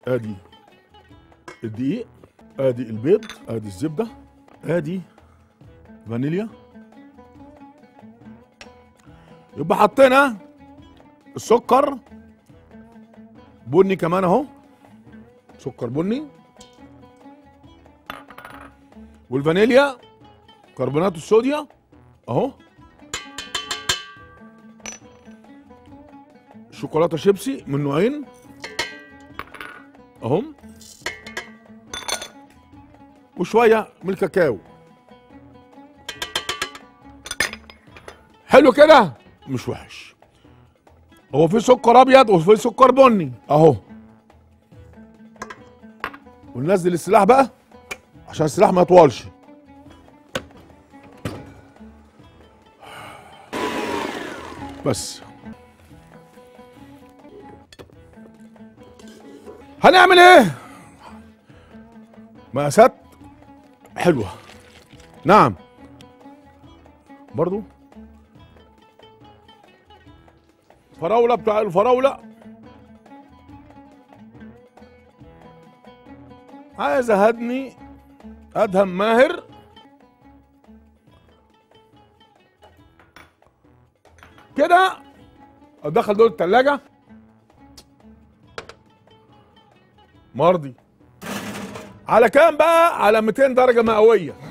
ادي الدقيق، ادي البيض، ادي الزبده، ادي فانيليا. يبقى حطينا السكر بني كمان اهو، سكر بني، والفانيليا كربونات الصوديوم اهو، شوكولاته شيبسي من نوعين اهم، وشويه من الكاكاو. حلو كده، مش وحش. هو في سكر ابيض وفي سكر بني اهو. وننزل السلاح بقى عشان السلاح ما يطولش. بس هنعمل ايه؟ مقاسات حلوه. نعم برضو فراوله، بتاع الفراوله عايز اهدني ادهم ماهر. كده ادخل دول التلاجة. مرضي على كام بقى؟ على 200 درجة مئوية.